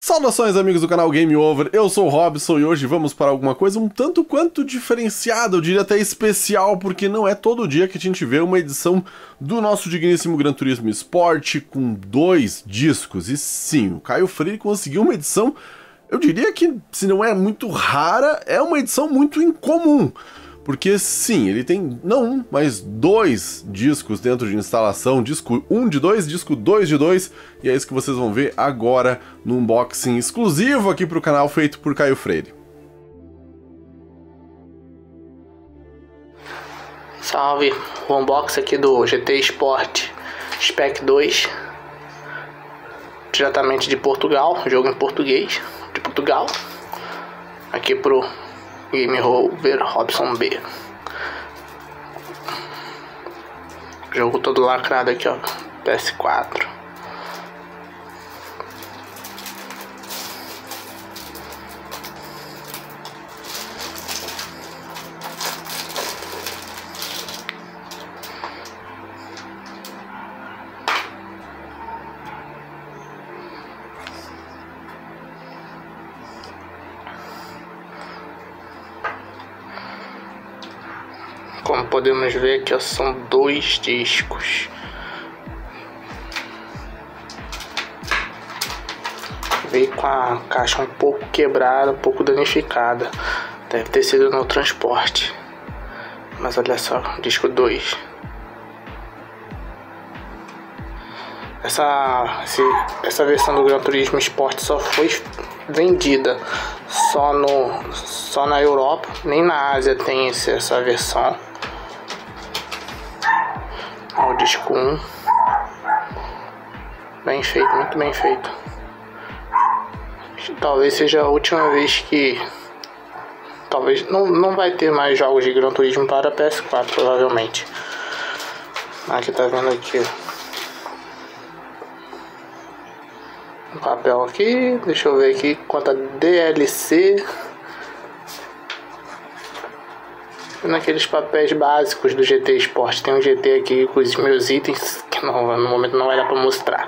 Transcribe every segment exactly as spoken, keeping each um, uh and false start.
Saudações, amigos do canal Game Over, eu sou o Robson e hoje vamos para alguma coisa um tanto quanto diferenciada, eu diria até especial, porque não é todo dia que a gente vê uma edição do nosso digníssimo Gran Turismo Sport com dois discos. E sim, o Caio Freire conseguiu uma edição, eu diria que, se não é muito rara, é uma edição muito incomum. Porque sim, ele tem não um, mas dois discos dentro de instalação, disco um de dois, disco dois de dois, e é isso que vocês vão ver agora no unboxing exclusivo aqui para o canal feito por Caio Freire. Salve, o unboxing aqui do G T Sport Spec dois, diretamente de Portugal, jogo em português, de Portugal, aqui pro Game Over Robson B. Jogo todo lacrado aqui, ó, P S quatro. Como podemos ver aqui, ó, são dois discos. Veio com a caixa um pouco quebrada, um pouco danificada. Deve ter sido no transporte. Mas olha só, disco dois. Essa, esse, essa versão do Gran Turismo Sport só foi vendida só, no, só na Europa. Nem na Ásia tem esse, essa versão. Ó, o disco um, bem feito, muito bem feito. Talvez seja a última vez que Talvez não, não vai ter mais jogos de Gran Turismo para P S quatro, provavelmente. Aqui tá vendo aqui o papel aqui. Deixa eu ver aqui quanto a D L C. Naqueles papéis básicos do G T Sport. Tem um G T aqui com os meus itens que não, no momento não vai dar pra mostrar.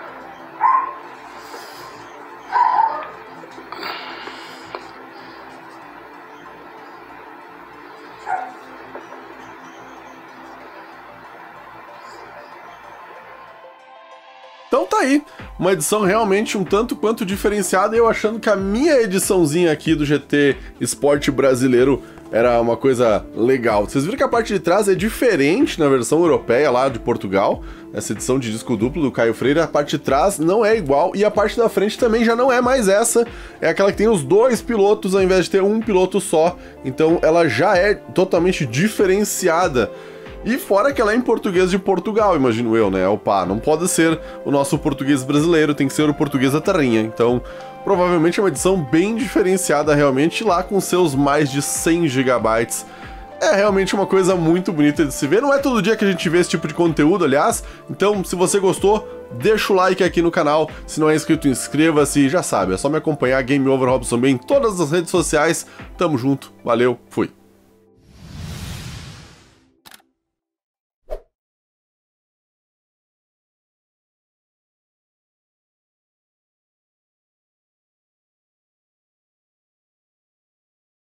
Então tá aí, uma edição realmente um tanto quanto diferenciada, e eu achando que a minha ediçãozinha aqui do G T Sport brasileiro era uma coisa legal. Vocês viram que a parte de trás é diferente na versão europeia lá de Portugal, essa edição de disco duplo do Caio Freire, a parte de trás não é igual, e a parte da frente também já não é mais essa, é aquela que tem os dois pilotos ao invés de ter um piloto só, então ela já é totalmente diferenciada. E fora que ela é em português de Portugal, imagino eu, né? Opa, não pode ser o nosso português brasileiro, tem que ser o português da terrinha. Então, provavelmente é uma edição bem diferenciada realmente, lá com seus mais de cem gigabytes. É realmente uma coisa muito bonita de se ver. Não é todo dia que a gente vê esse tipo de conteúdo, aliás. Então, se você gostou, deixa o like aqui no canal. Se não é inscrito, inscreva-se e já sabe, é só me acompanhar, Game Over Robson B em todas as redes sociais. Tamo junto, valeu, fui.